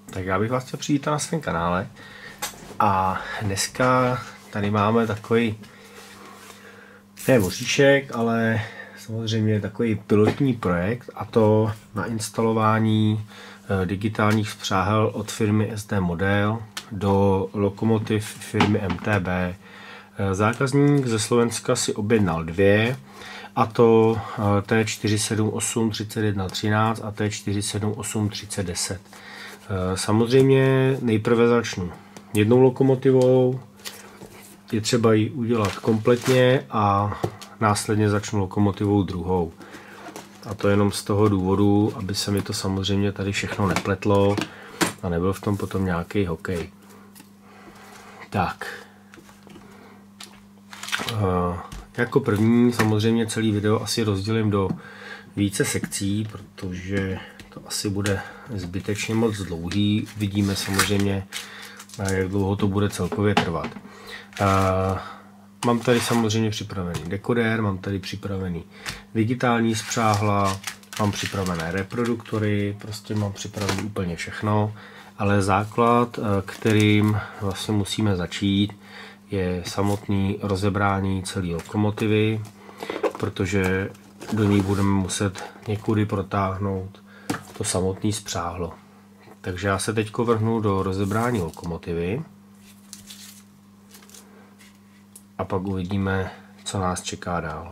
Tak já bych vás chtěl přivítat na svém kanále a dneska tady máme takový, ne voříšek, ale samozřejmě takový pilotní projekt, a to na instalování digitálních spřáhel od firmy SD Model do lokomotiv firmy MTB. Zákazník ze Slovenska si objednal dvě, a to T478 3113 a T478 3010. Samozřejmě nejprve začnu jednou lokomotivou, je třeba ji udělat kompletně a následně začnu lokomotivou druhou. A to jenom z toho důvodu, aby se mi to samozřejmě tady všechno nepletlo a nebyl v tom potom nějaký hokej. Tak. Jako první samozřejmě celý video asi rozdělím do více sekcí, protože to asi bude zbytečně moc dlouhý. Vidíme samozřejmě, jak dlouho to bude celkově trvat. Mám tady samozřejmě připravený dekodér, mám tady připravený digitální spřáhla, mám připravené reproduktory, prostě mám připravené úplně všechno, ale základ, kterým vlastně musíme začít, je samotný rozebrání celé lokomotivy, protože do ní budeme muset někudy protáhnout to samotné spřáhlo. Takže já se teď vrhnu do rozebrání lokomotivy a pak uvidíme, co nás čeká dál.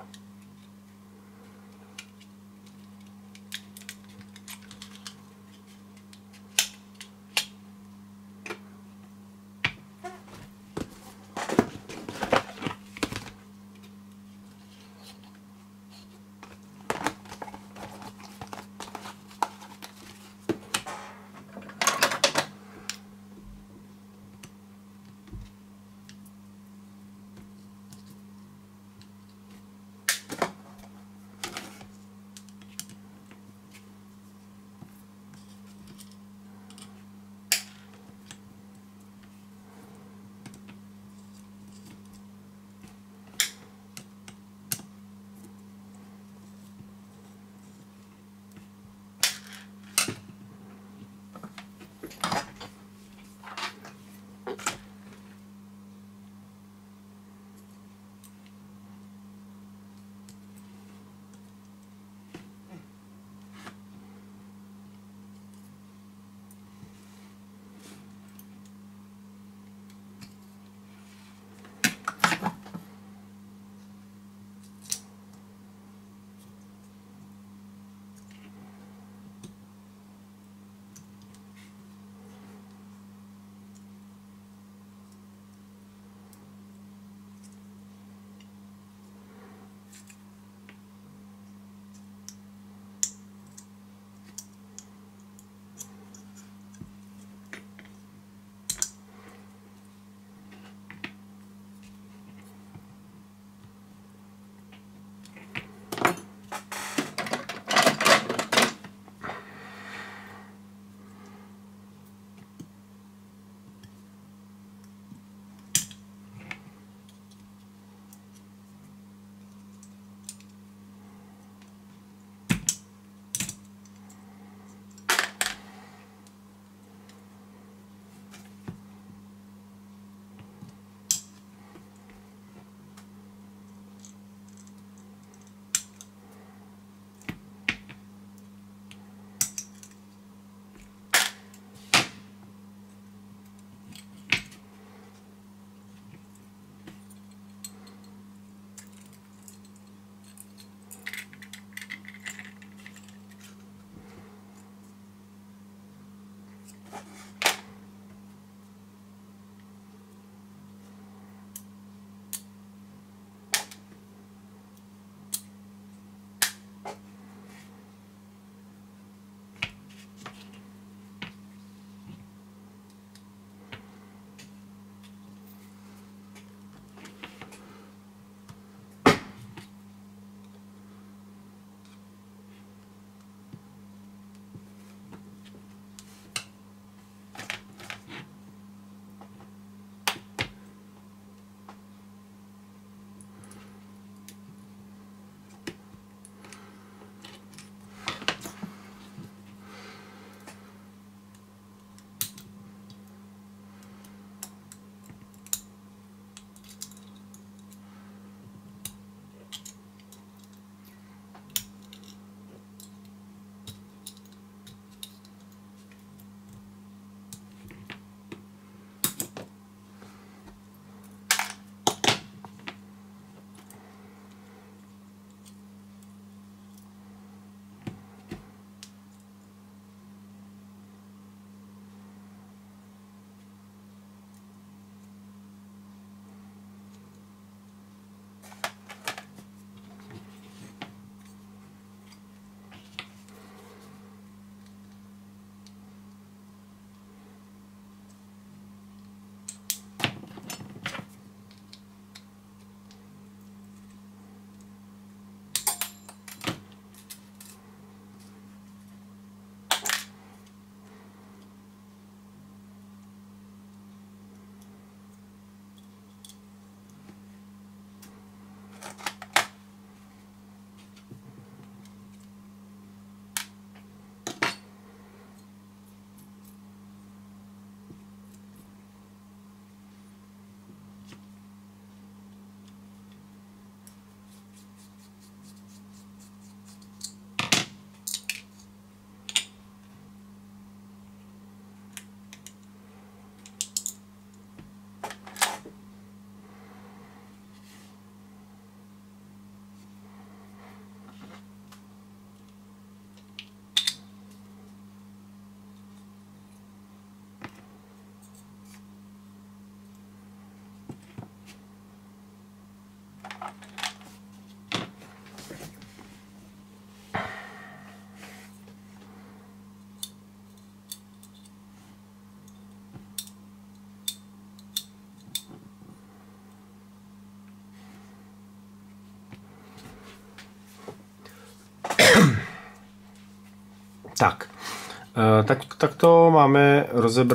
Tak to máme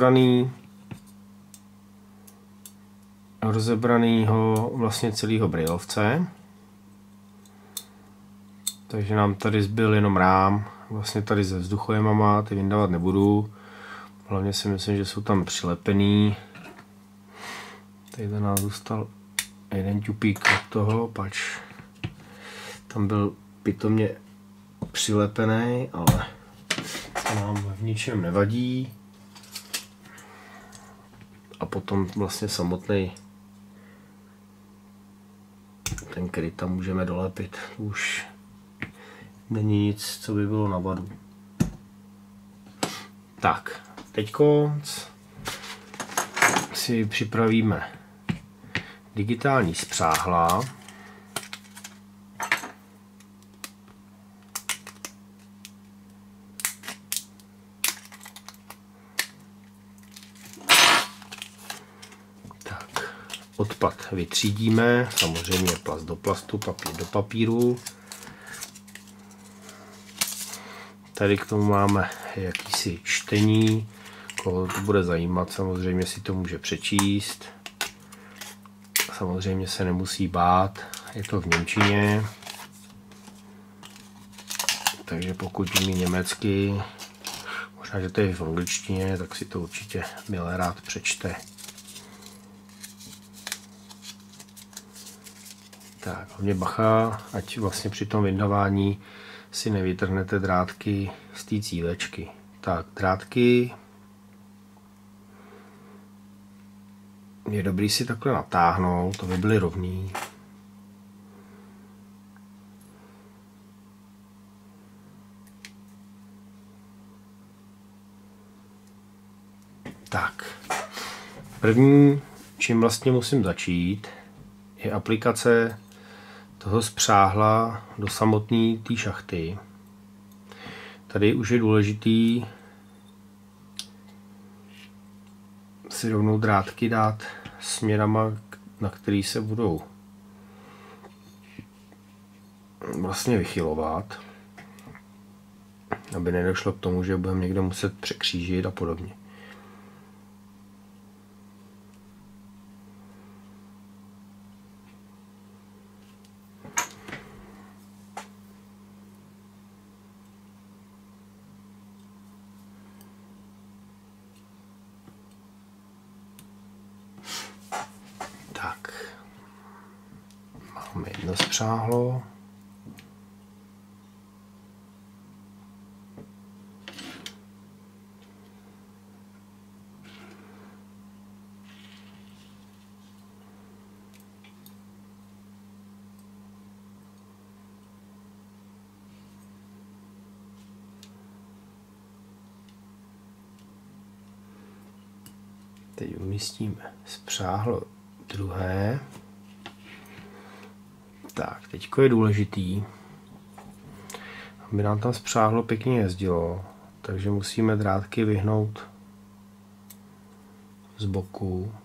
rozebranýho vlastně celého brailovce. Takže nám tady zbyl jenom rám, vlastně tady se vzduchojemama, ty vyndávat nebudu. Hlavně si myslím, že jsou tam přilepený. Tady nám zůstal jeden ťupík od toho, pač tam byl pitomně přilepený, ale to nám v ničem nevadí. A potom vlastně samotný ten kryt tam můžeme dolepit. Už není nic, co by bylo na vadu. Tak, teďko si připravíme digitální spřáhla. Odpad vytřídíme, samozřejmě plast do plastu, papír do papíru. Tady k tomu máme jakýsi čtení, koho to bude zajímat, samozřejmě si to může přečíst. Samozřejmě se nemusí bát, je to v němčině. Takže pokud umí německy, možná, že to je v angličtině, tak si to určitě milé rád přečte. Tak, hlavně bacha, ať vlastně při tom vyndavání si nevytrhnete drátky z té cílečky. Tak, drátky je dobrý si takhle natáhnout, to by byly rovný. Tak, první, čím vlastně musím začít, je aplikace toho spřáhla do samotné té šachty. Tady už je důležitý si rovnou drátky dát směrama, na který se budou vlastně vychylovat, aby nedošlo k tomu, že budeme někde muset překřížit a podobně. Máme jedno spřáhlo. Teď umístíme spřáhlo druhé. Tak, teďko je důležitý, aby nám tam spřáhlo pěkně jezdilo, takže musíme drátky vyhnout z boku.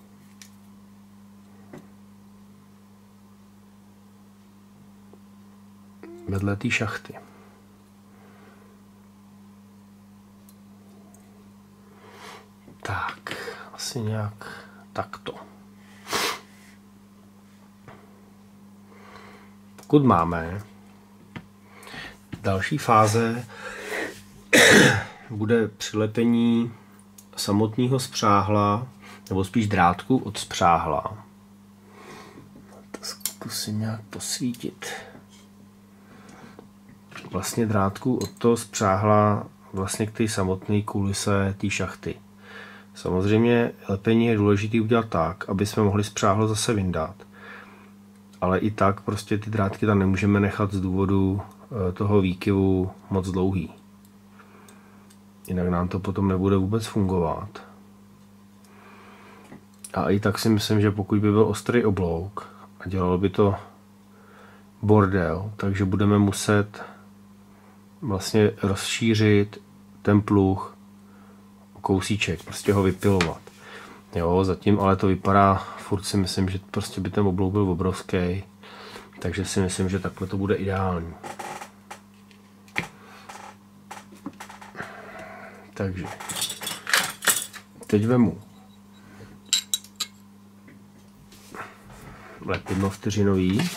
Vedle té šachty. Tak, asi nějak takto. Pokud máme, další fáze bude přilepení samotného spřáhla, nebo spíš drátku od spřáhla. To zkusím nějak posvítit. Vlastně drátku od toho spřáhla vlastně k té samotné kulise té šachty. Samozřejmě lepení je důležité udělat tak, aby jsme mohli spřáhlo zase vyndat. Ale i tak prostě ty drátky tam nemůžeme nechat z důvodu toho výkyvu moc dlouhý. Jinak nám to potom nebude vůbec fungovat. A i tak si myslím, že pokud by byl ostrý oblouk a dělalo by to bordel, takže budeme muset vlastně rozšířit ten pluh o kousíček, prostě ho vypilovat. Jo, zatím ale to vypadá, furt si myslím, že prostě by ten oblouk byl obrovský, takže si myslím, že takhle to bude ideální. Takže teď vemu lepidlo vteřinový.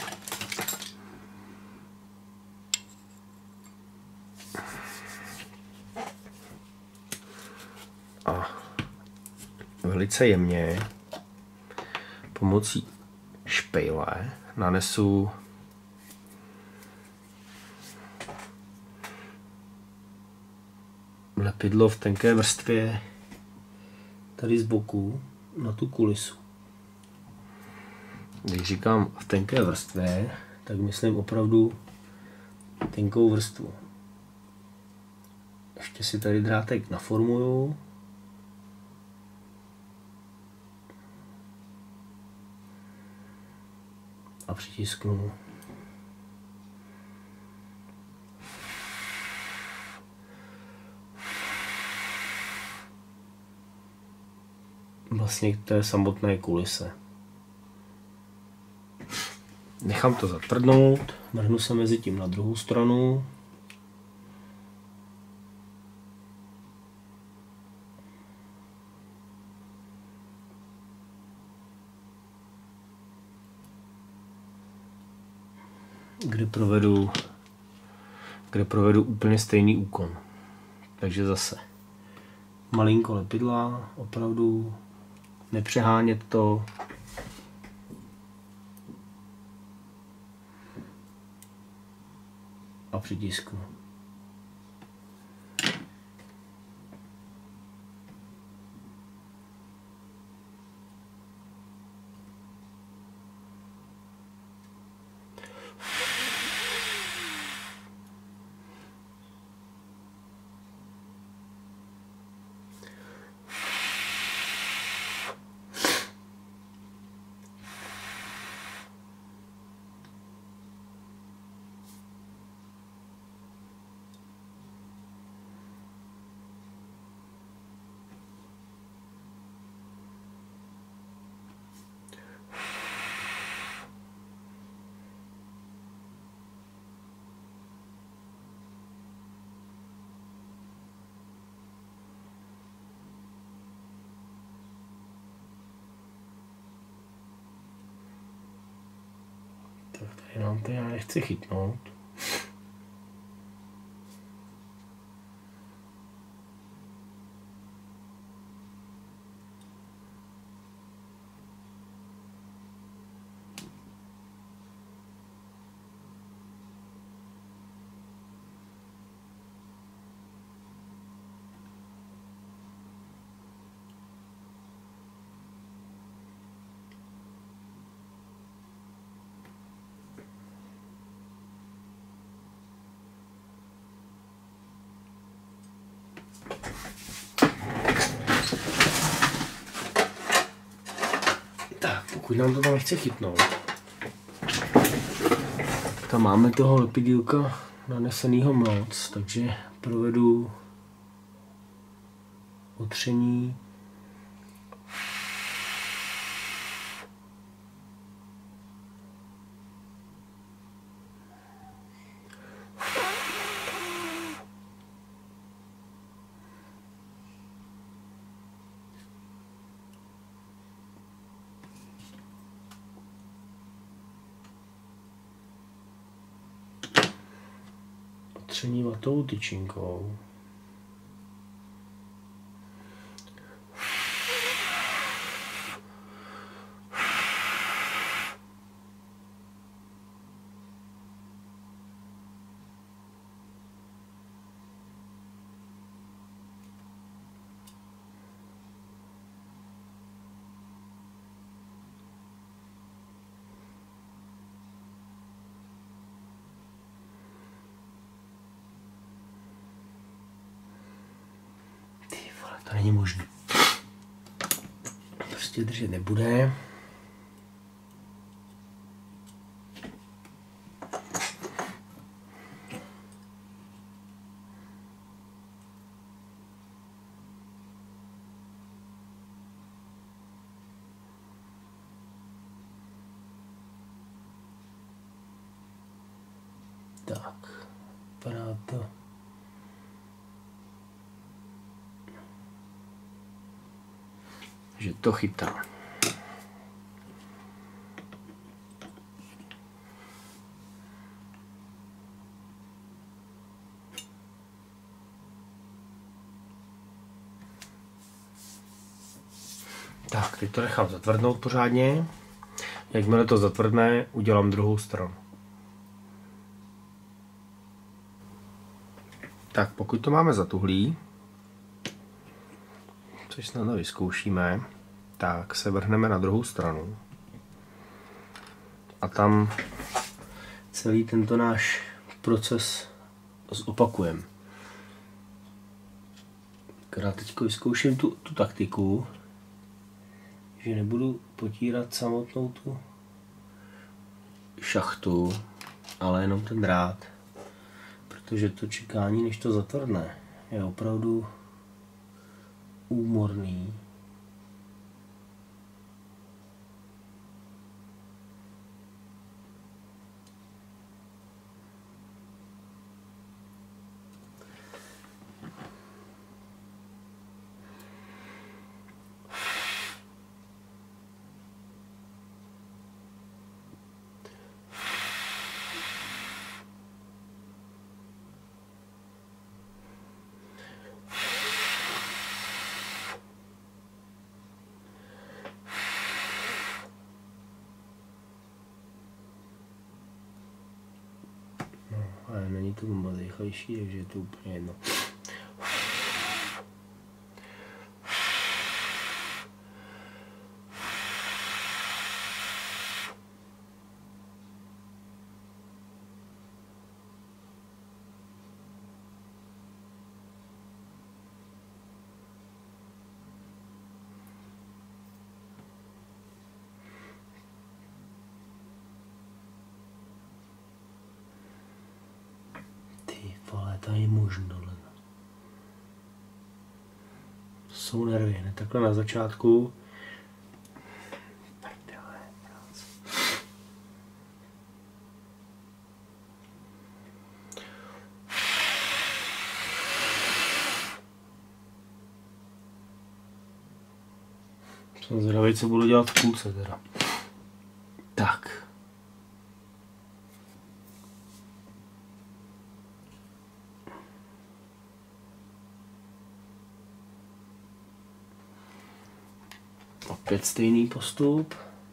A velice jemně pomocí špejle nanesu lepidlo v tenké vrstvě tady z boku na tu kulisu. Když říkám v tenké vrstvě, tak myslím opravdu tenkou vrstvu. Ještě si tady drátek naformuju. A přitisknu. Vlastně k té samotné kulise. Nechám to zatvrdnout, mrhnu se mezi tím na druhou stranu. Kde provedu úplně stejný úkon. Takže zase malinko lepidla, opravdu nepřehánět to. A přitisknu. Tak tady nám to já nechci chytnout. Pokud nám to tam nechce chytnout, tam máme toho lepidílka nanesenýho moc, takže provedu otření. Otření vatovou tyčinkou. To není možné. Prostě držet nebude. Tak, vypadá to. že to chytá. Tak, teď to nechám zatvrdnout pořádně. Jakmile to zatvrdne, udělám druhou stranu. Tak, pokud to máme zatuhlý, což snad vyzkoušíme, tak se vrhneme na druhou stranu. A tam celý tento náš proces zopakujeme. Akorát teď vyzkouším tu taktiku, že nebudu potírat samotnou tu šachtu, ale jenom ten drát, protože to čekání, než to zatvrdne, je opravdu úmorný. Ale není to moc rychlejší, takže je to úplně jedno. To je možno. To jsou nervy, hned takhle na začátku. Jsem zvědavý, co budu dělat v půlce teda. Tak. Opět stejný postup.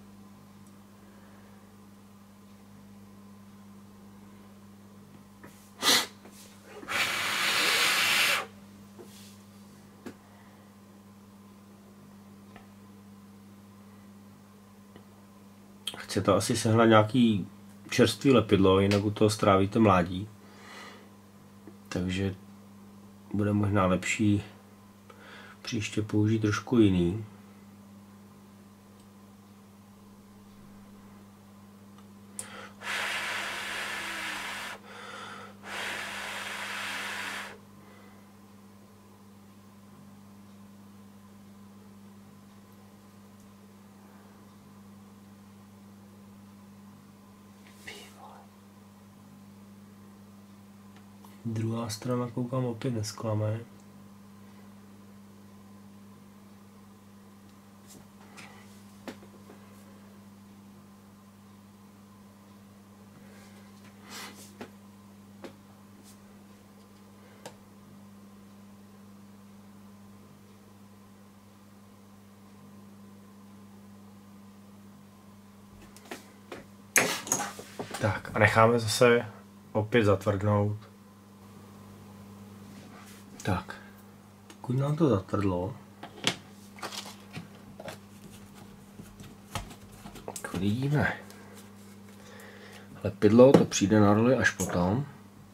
Chcete asi sehnat nějaký čerstvý lepidlo, jinak u toho strávíte mládí. Takže bude možná lepší příště použít trošku jiný. Druhá strana, koukám, opět nesklame. Tak a necháme zase opět zatvrdnout. Tak, pokud nám to zatvrdlo, vidíme. Lepidlo to přijde na roli až potom.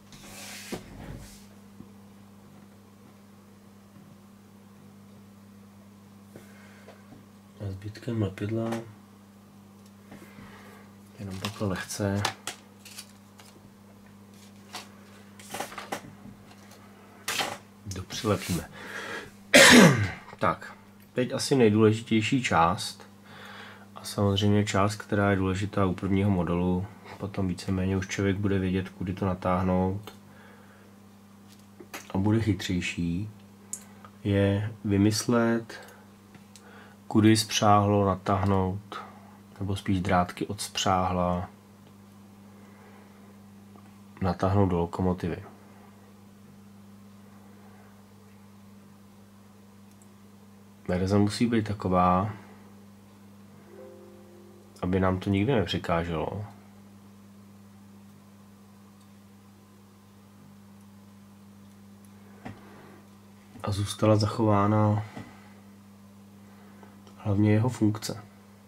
A zbytkem lepidla jenom takhle lehce. Přilepíme. Tak, teď asi nejdůležitější část a samozřejmě část, která je důležitá u prvního modelu, potom víceméně už člověk bude vědět, kudy to natáhnout a bude chytřejší, je vymyslet kudy spřáhlo natáhnout, nebo spíš drátky od spřáhla natáhnout do lokomotivy. Verze musí být taková, aby nám to nikdy nepřekáželo. A zůstala zachována hlavně jeho funkce.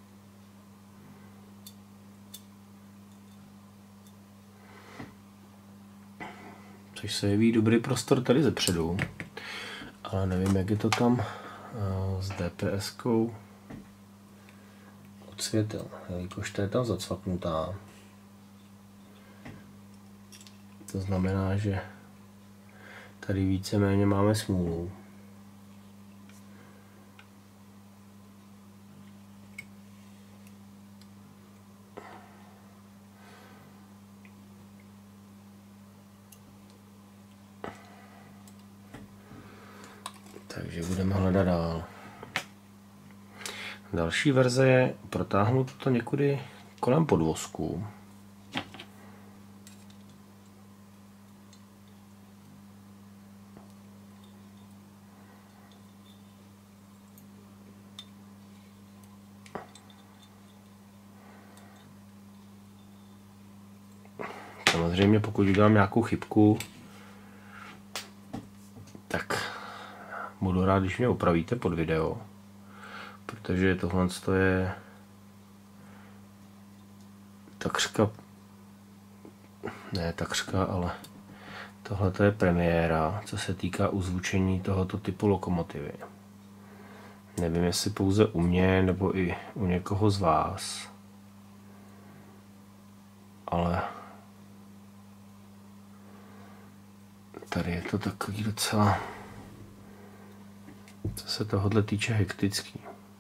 Což se jeví dobrý prostor tady zepředu, ale nevím, jak je to tam s DPS-kou odsvětil, jelikož to je tam zacvaknutá. To znamená, že tady víceméně máme smůlu. Takže budeme hledat dál. Další verze je protáhnout to někudy kolem podvozku. Samozřejmě pokud udělám nějakou chybku, tak budu rád, když mě opravíte pod video, protože tohle je takřka, ale tohle je premiéra, co se týká uzvučení tohoto typu lokomotivy. Nevím, jestli pouze u mě, nebo i u někoho z vás, ale tady je to takový docela, co se tohohle týče, hektický.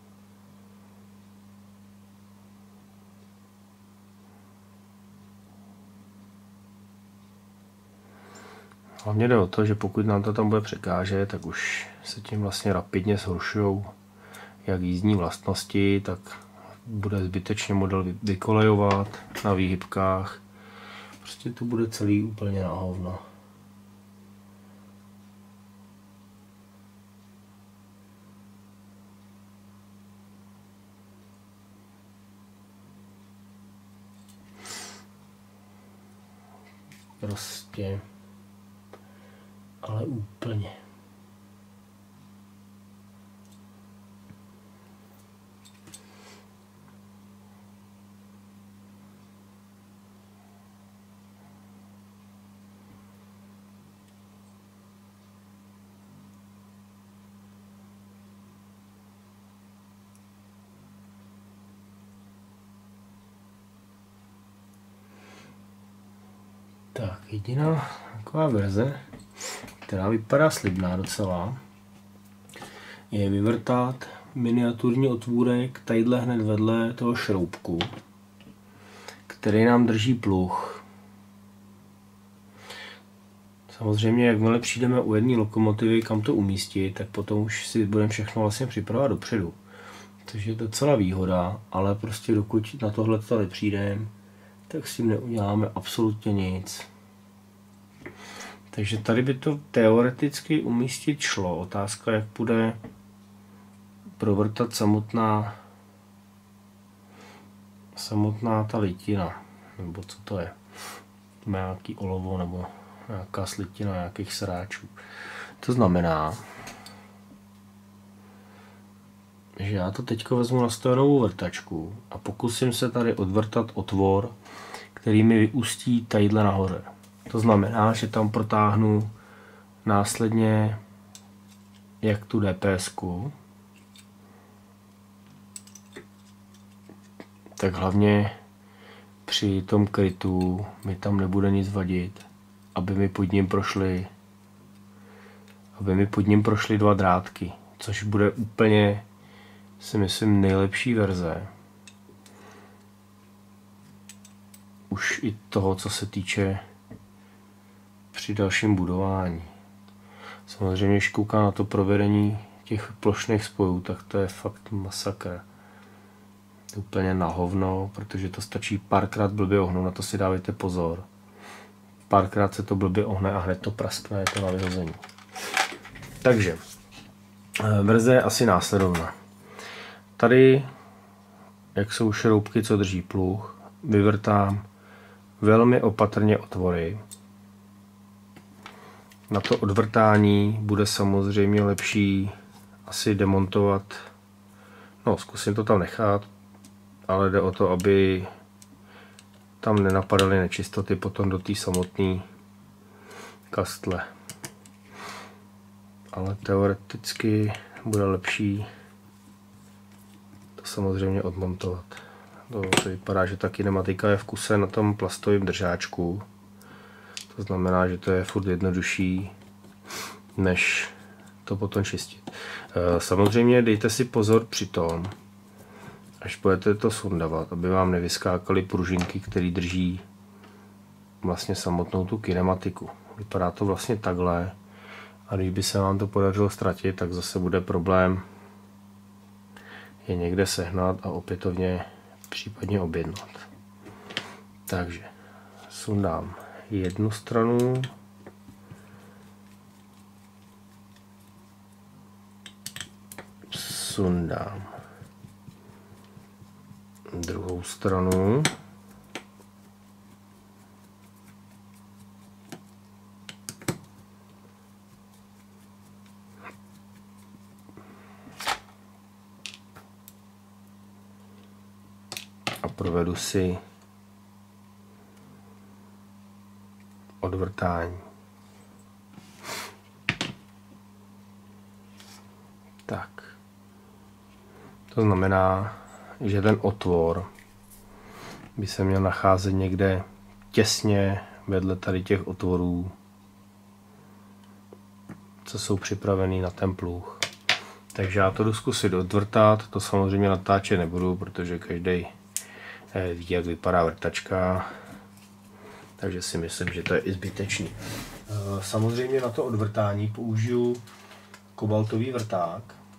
Hlavně jde o to, že pokud nám to tam bude překážet, tak už se tím vlastně rapidně zhoršují jak jízdní vlastnosti, tak bude zbytečně model vykolejovat na výhybkách. Prostě to bude celý úplně na hovno. Prostě, ale úplně. Tak, jediná taková verze, která vypadá slibná docela, je vyvrtat miniaturní otvůrek tadyhle hned vedle toho šroubku, který nám drží pluh. Samozřejmě, jakmile přijdeme u jedné lokomotivy, kam to umístit, tak potom už si budeme všechno vlastně připravovat dopředu. Což je docela výhoda, ale prostě dokud na tohle nepřijdeme, tak s tím neuděláme absolutně nic. Takže tady by to teoreticky umístit šlo. Otázka, jak bude provrtat samotná ta litina, nebo co to je. Nějaký olovo nebo nějaká slitina nějakých sráčů. To znamená, že já to teďko vezmu na stojanovou vrtačku a pokusím se tady odvrtat otvor, který mi vyústí tadyhle nahoře. To znamená, že tam protáhnu následně jak tu DPS-ku, tak hlavně při tom krytu mi tam nebude nic vadit, aby mi pod ním prošly dva drátky, což bude úplně, si myslím, nejlepší verze. Už i toho, co se týče při dalším budování. Samozřejmě, když koukám na to provedení těch plošných spojů, tak to je fakt masakr. Úplně na hovno, protože to stačí párkrát blbě ohnout, na to si dávejte pozor. Párkrát se to blbě ohne a hned to praskne, je to na vyhození. Takže, verze je asi následovná. Tady, jak jsou šroubky, co drží pluh, vyvrtám velmi opatrně otvory. Na to odvrtání bude samozřejmě lepší asi demontovat, no zkusím to tam nechat, ale jde o to, aby tam nenapadaly nečistoty potom do té samotné kastle. Ale teoreticky bude lepší to samozřejmě odmontovat. To vypadá, že ta kinematika je v kuse na tom plastovém držáčku. To znamená, že to je furt jednodušší, než to potom čistit. Samozřejmě dejte si pozor při tom, až budete to sundavat, aby vám nevyskákaly pružinky, které drží vlastně samotnou tu kinematiku. Vypadá to vlastně takhle. A když by se vám to podařilo ztratit, tak zase bude problém je někde sehnat a opětovně případně objednat. Takže sundám jednu stranu, sundám druhou stranu, a provedu si odvrtání. Tak. To znamená, že ten otvor by se měl nacházet někde těsně vedle tady těch otvorů, co jsou připravený na ten pluh. Takže já to jdu zkusit odvrtat, to samozřejmě natáčet nebudu, protože každý ví, jak vypadá vrtačka, takže si myslím, že to je i zbytečný. Samozřejmě na to odvrtání použiju kobaltový vrták.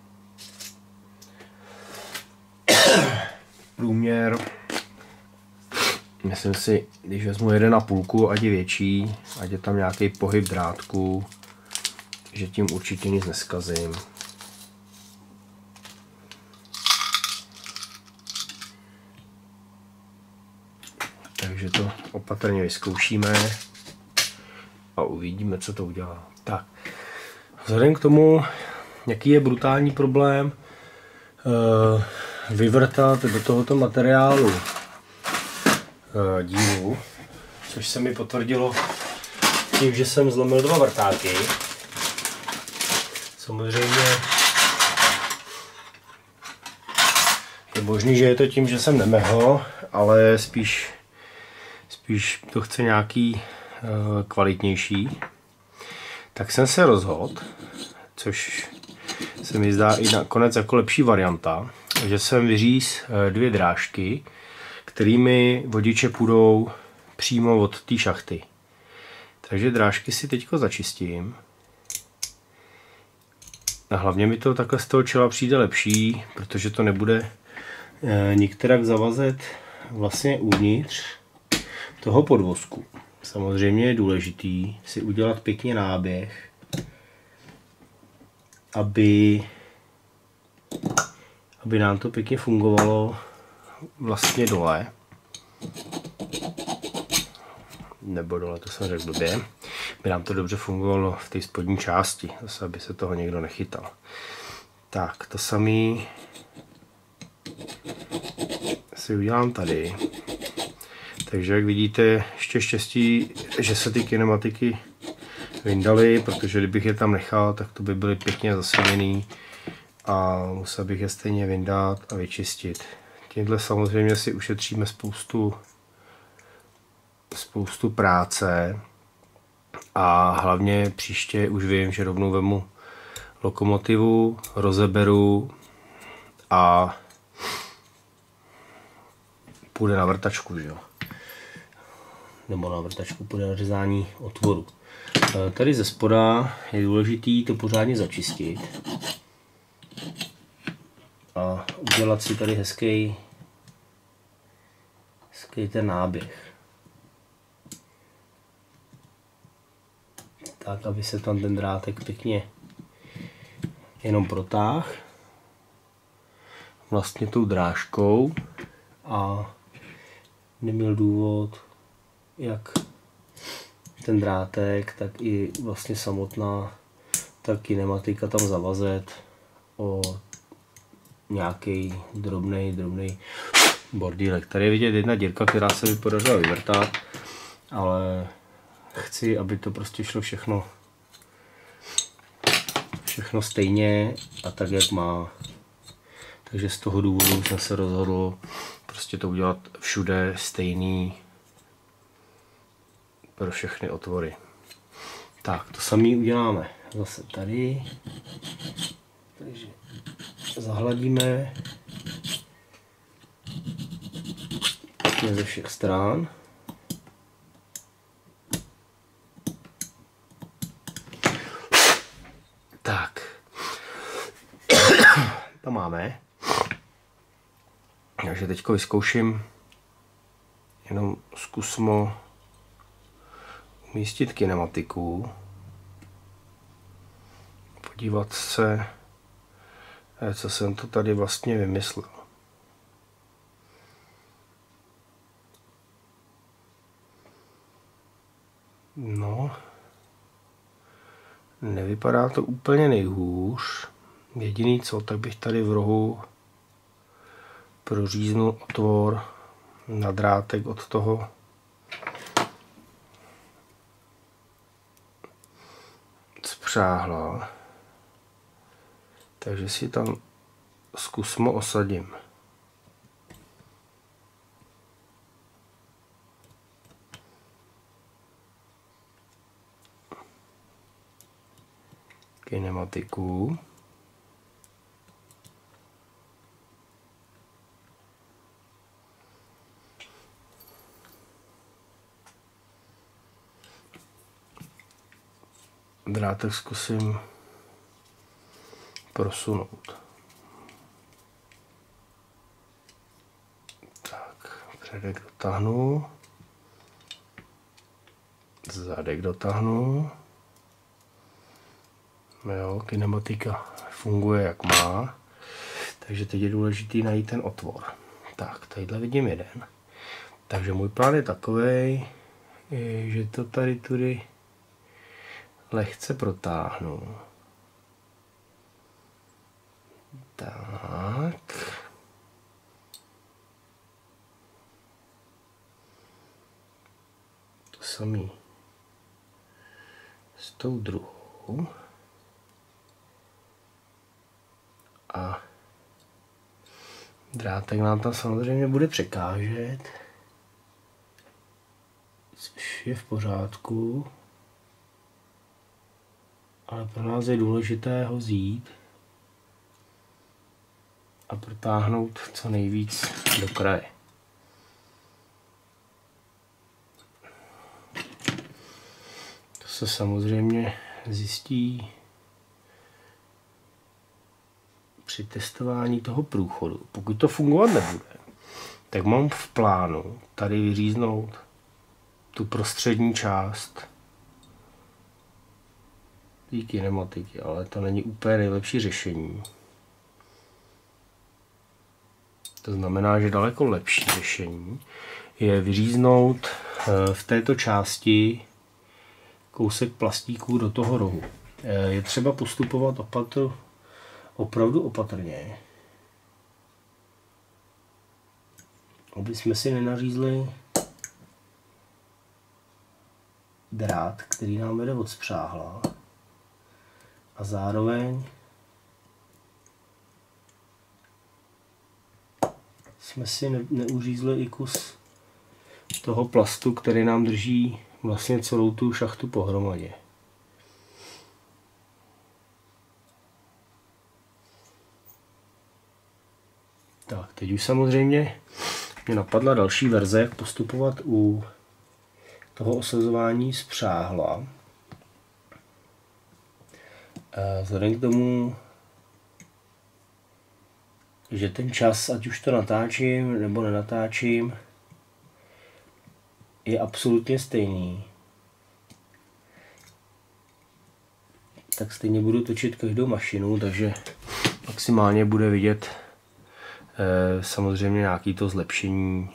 Průměr, myslím si, když vezmu 1,5, ať je větší, ať je tam nějaký pohyb drátku, že tím určitě nic neskazím. Takže to opatrně vyzkoušíme a uvidíme, co to udělá. Tak, vzhledem k tomu, jaký je brutální problém vyvrtat do tohoto materiálu dílu, což se mi potvrdilo tím, že jsem zlomil 2 vrtáky. Samozřejmě je možný, že je to tím, že jsem nemehl, ale spíš to chce nějaký kvalitnější. Tak jsem se rozhodl, což se mi zdá i nakonec jako lepší varianta, že jsem vyříz 2 drážky, kterými vodiče půjdou přímo od té šachty. Takže drážky si teďko začistím. A hlavně mi to takhle z toho čela přijde lepší, protože to nebude nikterak zavazet vlastně uvnitř toho podvozku. Samozřejmě je důležitý si udělat pěkně náběh, aby nám to pěkně fungovalo vlastně dole. Nebo dole, to jsem řekl blbě. Aby nám to dobře fungovalo v té spodní části, zase aby se toho někdo nechytal. Tak, to samý si udělám tady. Takže jak vidíte, ještě štěstí, že se ty kinematiky vyndaly, protože kdybych je tam nechal, tak to by byly pěkně zaseněný a musel bych je stejně vyndat a vyčistit. Tímhle samozřejmě si ušetříme spoustu práce a hlavně příště už vím, že rovnou vemu lokomotivu, rozeberu a půjde na vrtačku, že jo? Nebo na vrtačku půjde na řezání otvoru. Tady ze spoda je důležitý to pořádně začistit. udělat si tady hezký ten náběh. Tak, aby se tam ten drátek pěkně jenom protáhl vlastně tou drážkou a neměl důvod, jak ten drátek, tak i vlastně samotná ta kinematika tam zavazet o nějaký drobný bordílek. Tady je vidět jedna dírka, která se mi podařila vyvrtat, ale chci, aby to prostě šlo všechno stejně a tak, jak má. Takže z toho důvodu jsem se rozhodl prostě to udělat všude stejný pro všechny otvory. Tak, to samé uděláme zase tady. Takže zahladíme ze všech stran. Tak. To máme. Takže teď vyzkouším jenom zkusmo umístit kinematiku. Podívat se, co jsem to tady vlastně vymyslel. No, nevypadá to úplně nejhůř. Jediný co, tak bych tady v rohu proříznul otvor na drátek od toho spřáhla. Takže si tam zkusmo osadím. Kinematiku. Drátek zkusím prosunout. Tak, předek dotáhnu. Zadek dotáhnu. Jo, kinematika funguje jak má. Takže teď je důležité najít ten otvor. Tak, tadyhle vidím jeden. Takže můj plán je takovej, že to tady tudy lehce protáhnu. Tak. To samý s tou druhou. A drátek nám tam samozřejmě bude překážet, což je v pořádku. Ale pro nás je důležité ho vzít a protáhnout co nejvíc do kraje. To se samozřejmě zjistí při testování toho průchodu. Pokud to fungovat nebude, tak mám v plánu tady vyříznout tu prostřední část té kinematiky, ale to není úplně nejlepší řešení. To znamená, že daleko lepší řešení je vyříznout v této části kousek plastíků do toho rohu. Je třeba postupovat opravdu opatrně, aby jsme si nenařízli drát, který nám vede od spřáhla, a zároveň jsme si neuřízli i kus toho plastu, který nám drží vlastně celou tu šachtu pohromadě. Tak, teď už samozřejmě mě napadla další verze, jak postupovat u toho osazování spřáhla. Vzhledem k tomu, že ten čas, ať už to natáčím nebo nenatáčím, je absolutně stejný. Tak stejně budu točit každou mašinu, takže maximálně bude vidět samozřejmě nějaký to zlepšení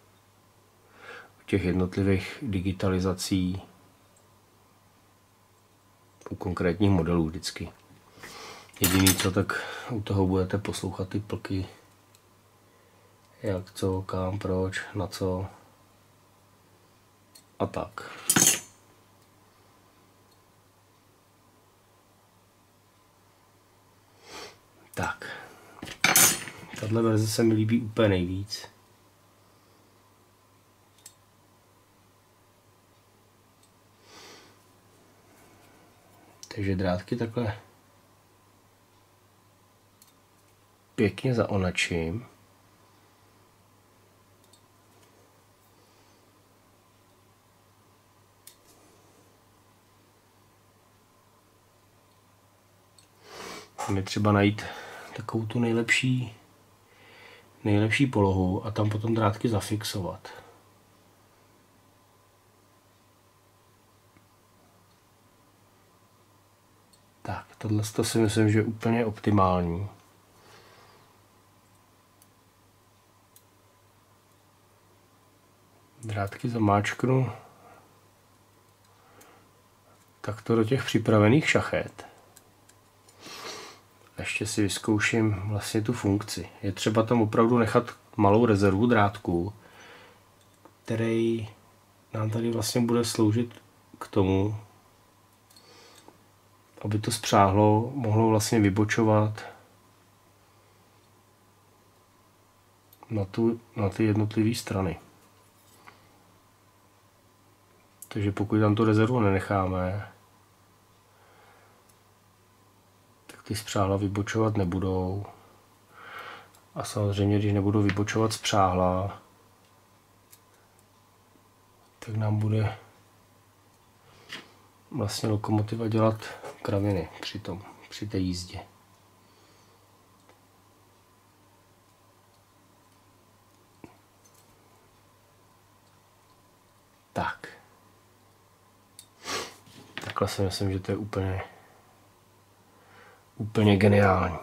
těch jednotlivých digitalizací u konkrétních modelů vždycky. Jediný co, tak u toho budete poslouchat ty plky, jak, co, kam, proč, na co a tak. Tak, tahle verze se mi líbí úplně nejvíc. Takže drátky takhle pěkně zaonačím. Je třeba najít takovou tu nejlepší polohu a tam potom drátky zafixovat. Tak, tohle si myslím, že je úplně optimální. Drátky zamáčknu takto do těch připravených šachet. Ještě si vyzkouším vlastně tu funkci. Je třeba tam opravdu nechat malou rezervu drátku, který nám tady vlastně bude sloužit k tomu, aby to spřáhlo, mohlo vlastně vybočovat na ty jednotlivé strany. Takže pokud tam tu rezervu nenecháme, tak ty spřáhla vybočovat nebudou. A samozřejmě, když nebudou vybočovat spřáhla, tak nám bude vlastně lokomotiva dělat kraviny při té jízdě. Tak. Takhle si myslím, že to je úplně geniální.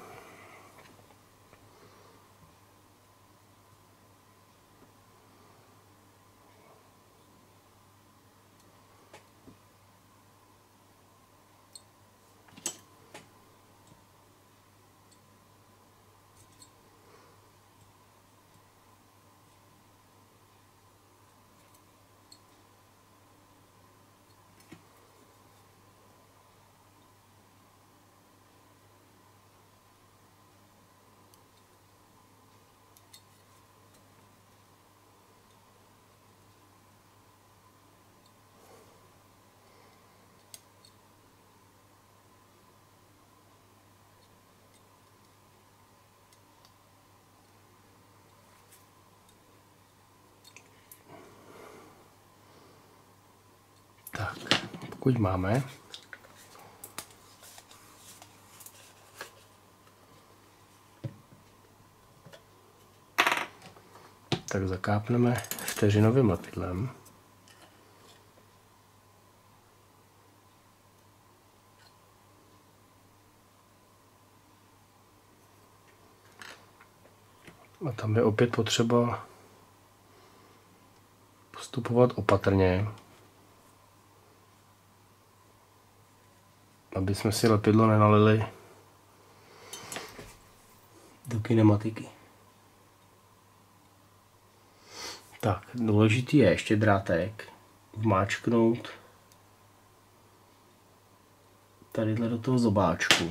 Tak, pokud máme, tak zakápneme vteřinovým lepidlem. A tam je opět potřeba postupovat opatrně, aby jsme si lepidlo nenalili do kinematiky. Tak, důležitý je ještě drátek vmáčknout tadyhle do toho zobáčku.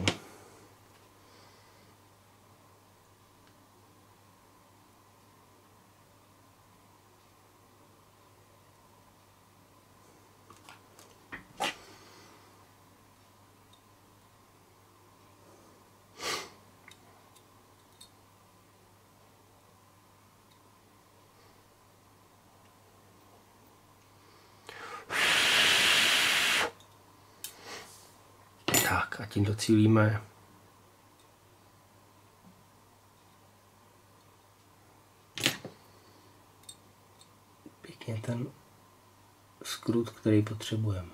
Tak a tím docílíme přesně ten skrut, který potřebujeme.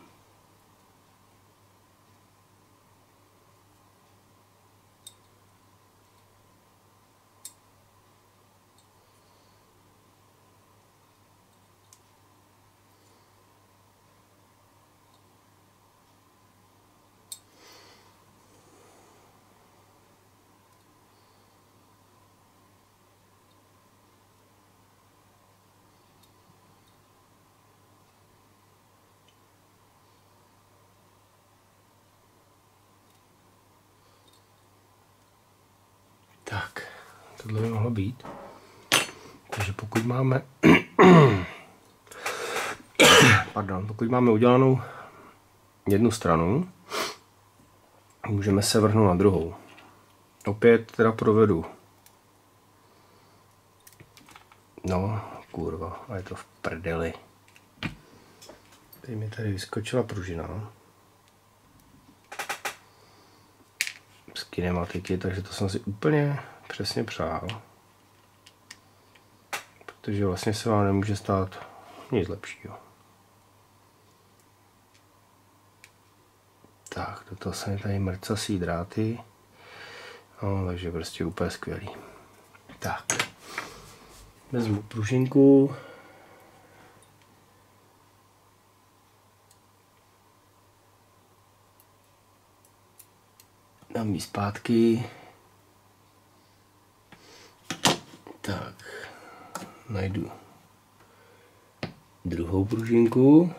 Tak, tohle by mohlo být. Takže pokud máme pokud máme udělanou jednu stranu, můžeme se vrhnout na druhou. Opět teda provedu. No, kurva, a je to v prdeli. Teď mi tady vyskočila pružina. Z kinematiky, takže to jsem si úplně přesně přál. Protože vlastně se vám nemůže stát nic lepšího. Tak, do toho se mi tady mrcasí dráty. No, takže prostě úplně skvělý. Tak, vezmu pružinku. Dám ji zpátky. Tak, najdu druhou pružinku.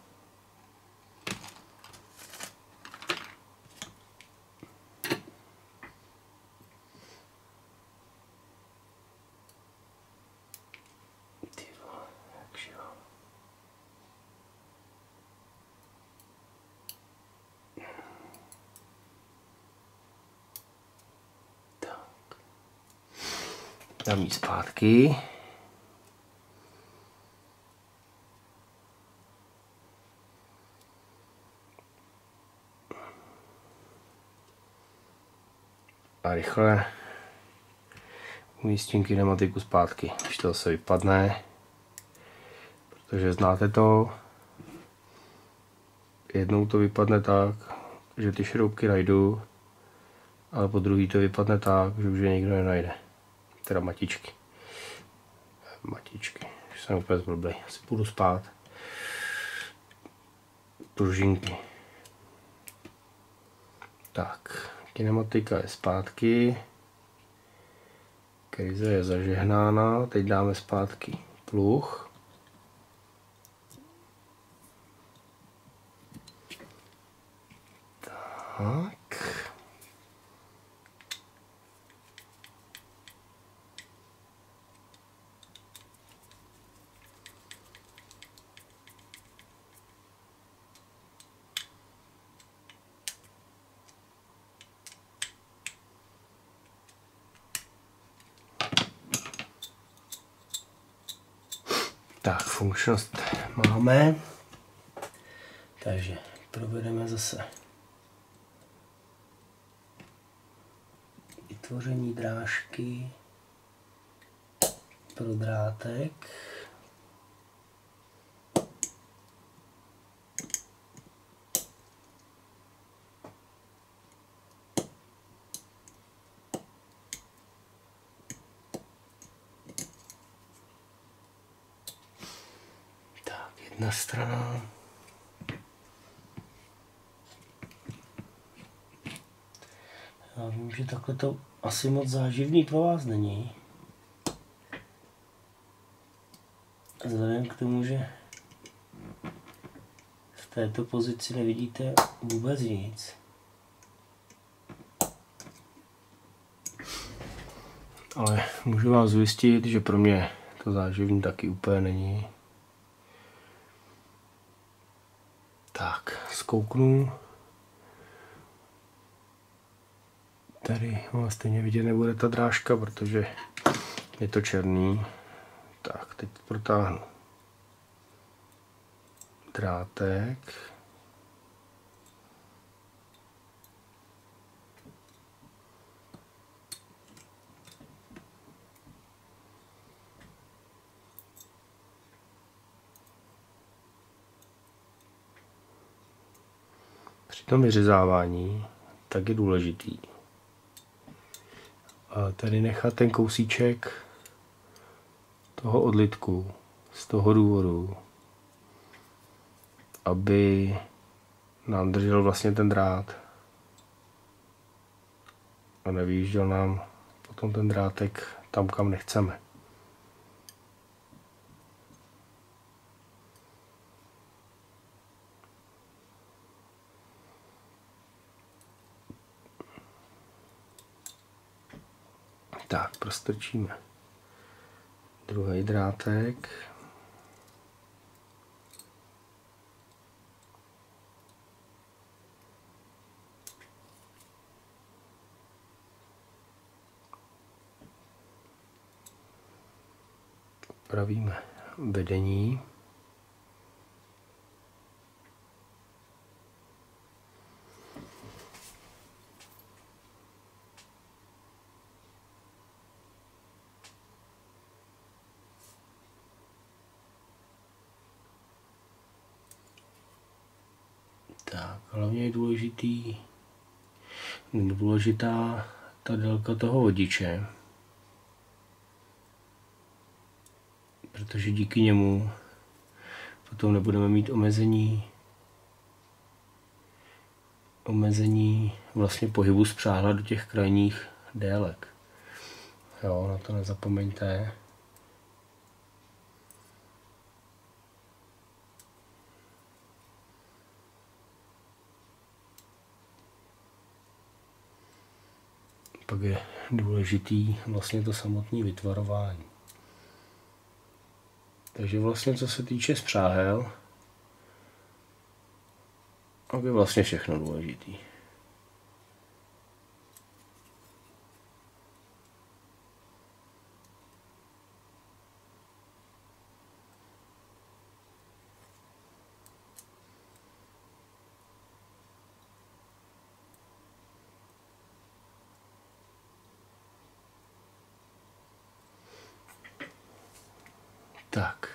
Dám ji zpátky. A rychle umístím kinematiku zpátky, když to zase vypadne. Protože znáte to. Jednou to vypadne tak, že ty šroubky najdu, ale po druhý to vypadne tak, že už je nikdo nenajde. Teda matičky. Matičky. Už jsem úplně zblblej. Asi půjdu spát. Pružinky. Tak. Kinematika je zpátky. Krize je zažehnána. Teď dáme zpátky pluh. Tak. Tak, funkčnost máme. Takže provedeme zase vytvoření drážky pro drátek. Jedna strana. Já vím, že takhle to asi moc záživný pro vás není. Vzhledem k tomu, že v této pozici nevidíte vůbec nic. Ale můžu vás ujistit, že pro mě to záživný taky úplně není. Tak, zkouknu. Tady stejně vidět nebude ta drážka, protože je to černý. Tak, teď protáhnu drátek. při tom vyřezávání tak je důležitý a tady nechat ten kousíček toho odlitku z toho důvodu, aby nám držel vlastně ten drát a nevyjížděl nám potom ten drátek tam, kam nechceme. Tak, prostrčíme druhý drátek. Upravíme vedení. Tak, hlavně je důležitá ta délka toho vodiče, protože díky němu potom nebudeme mít omezení vlastně pohybu spřáhla do těch krajních délek. Jo, na to nezapomeňte. Pak je důležitý vlastně to samotné vytvarování. Takže vlastně co se týče spřáhel, tak je vlastně všechno důležitý. Tak.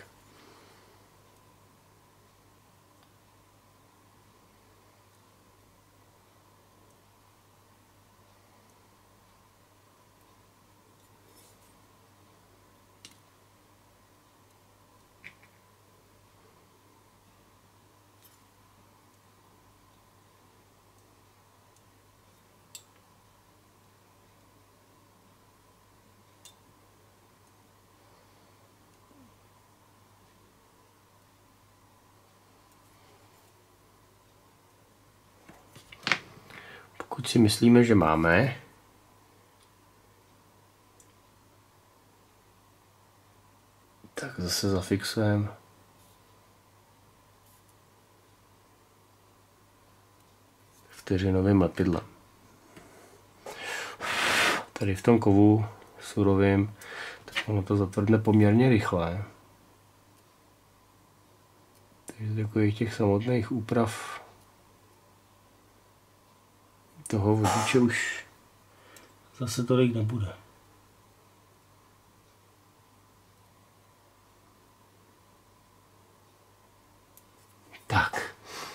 Pokud si myslíme, že máme, tak zase zafixujeme vteřinovým lepidlem. Tady v tom kovu surovým, tak ono to zatvrdne poměrně rychle. Takže takových těch samotných úprav toho vodiče už zase tolik nebude. Tak.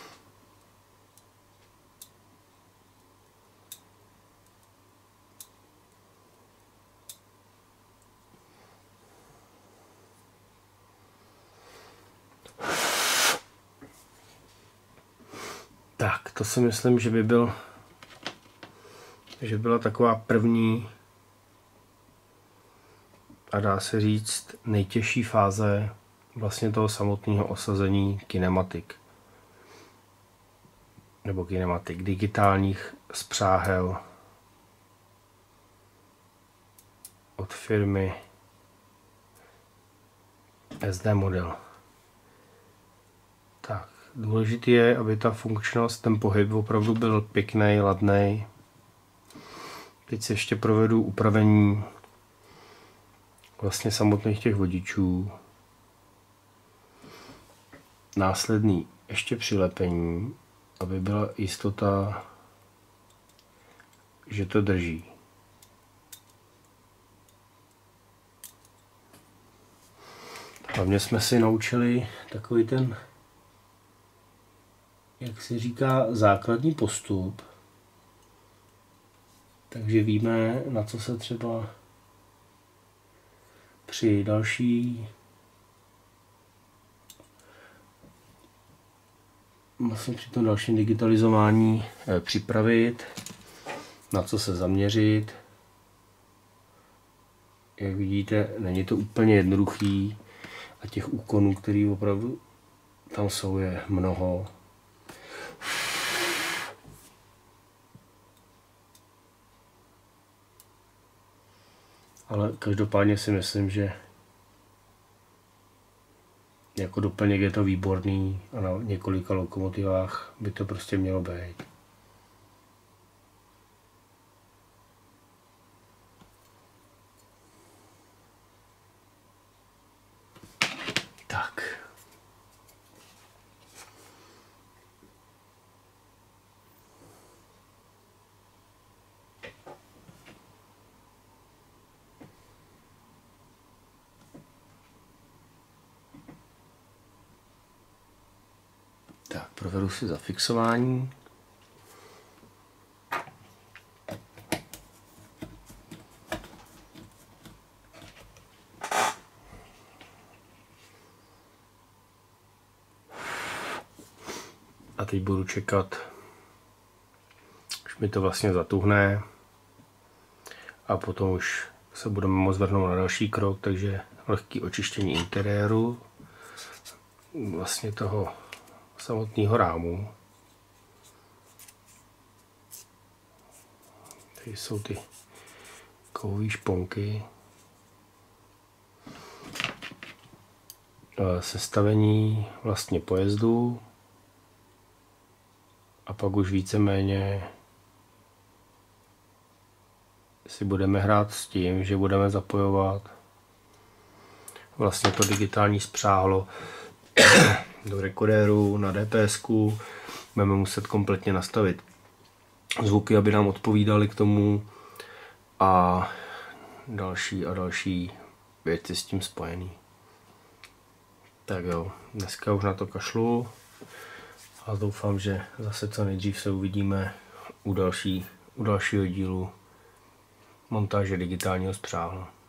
Tak, to si myslím, že byla taková první a dá se říct nejtěžší fáze vlastně toho samotného osazení kinematik. Nebo kinematik, digitálních spřáhel od firmy SD Model. Tak, důležité je, aby ta funkčnost, ten pohyb opravdu byl pěkný, ladný. Teď si ještě provedu upravení vlastně samotných těch vodičů. Následný ještě přilepení, aby byla jistota, že to drží. Hlavně jsme si naučili takový ten jak se říká, základní postup, takže víme, na co se třeba při tom dalším digitalizování připravit, na co se zaměřit. Jak vidíte, není to úplně jednoduchý a těch úkonů, které opravdu tam jsou, je mnoho. Ale každopádně si myslím, že jako doplněk je to výborný a na několika lokomotivách by to prostě mělo být. Tak. Tak, provedu si zafixování. A teď budu čekat, až mi to vlastně zatuhne a potom už se budeme moct vrhnout na další krok, takže lehký očištění interiéru, vlastně toho samotného rámu. Tady jsou ty kovové šponky. Sestavení vlastně pojezdu a pak už víceméně si budeme hrát s tím, že budeme zapojovat vlastně to digitální spřáhlo do rekorderu, na DPSku. Budeme muset kompletně nastavit zvuky, aby nám odpovídaly k tomu a další věci s tím spojený. Tak jo, dneska už na to kašlu a doufám, že zase co nejdřív se uvidíme u dalšího dílu montáže digitálního spřáhla.